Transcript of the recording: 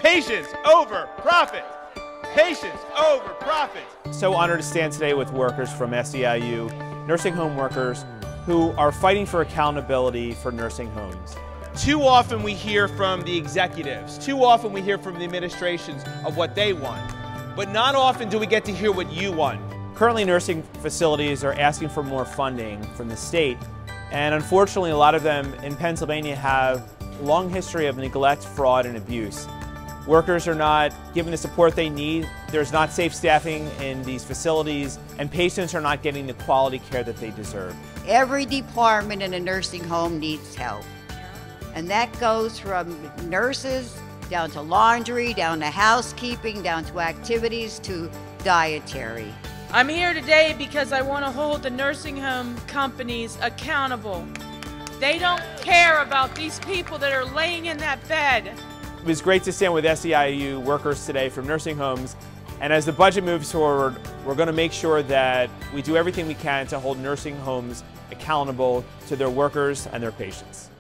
Patients over profit. Patients over profit. So honored to stand today with workers from SEIU, nursing home workers who are fighting for accountability for nursing homes. Too often we hear from the executives, too often we hear from the administrations of what they want, but not often do we get to hear what you want. Currently, nursing facilities are asking for more funding from the state, and unfortunately a lot of them in Pennsylvania have a long history of neglect, fraud, and abuse. Workers are not given the support they need, there's not safe staffing in these facilities, and patients are not getting the quality care that they deserve. Every department in a nursing home needs help. And that goes from nurses down to laundry, down to housekeeping, down to activities, to dietary. I'm here today because I want to hold the nursing home companies accountable. They don't care about these people that are laying in that bed. It was great to stand with SEIU workers today from nursing homes, and as the budget moves forward, we're going to make sure that we do everything we can to hold nursing homes accountable to their workers and their patients.